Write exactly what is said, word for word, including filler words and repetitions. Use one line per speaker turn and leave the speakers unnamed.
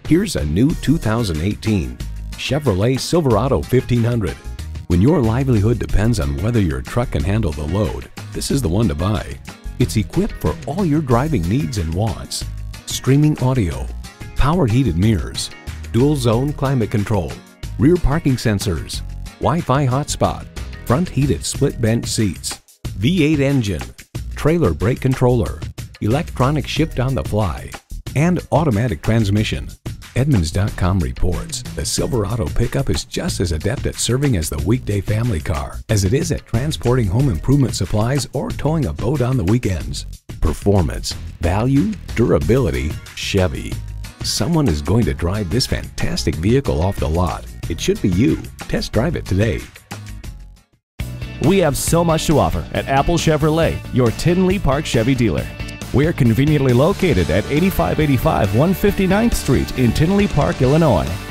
Here's a new two thousand eighteen Chevrolet Silverado fifteen hundred. When your livelihood depends on whether your truck can handle the load, this is the one to buy. It's equipped for all your driving needs and wants. Streaming audio, power heated mirrors, dual zone climate control, rear parking sensors, Wi-Fi hotspot, front heated split bench seats, V eight engine, trailer brake controller, electronic shift on the fly, and automatic transmission. Edmunds dot com reports the Silverado pickup is just as adept at serving as the weekday family car as it is at transporting home improvement supplies or towing a boat on the weekends. Performance, value, durability, Chevy. Someone is going to drive this fantastic vehicle off the lot. It should be you. Test drive it today.
We have so much to offer at Apple Chevrolet, your Tinley Park Chevy dealer. We're conveniently located at eighty-five eighty-five one hundred fifty-ninth Street in Tinley Park, Illinois.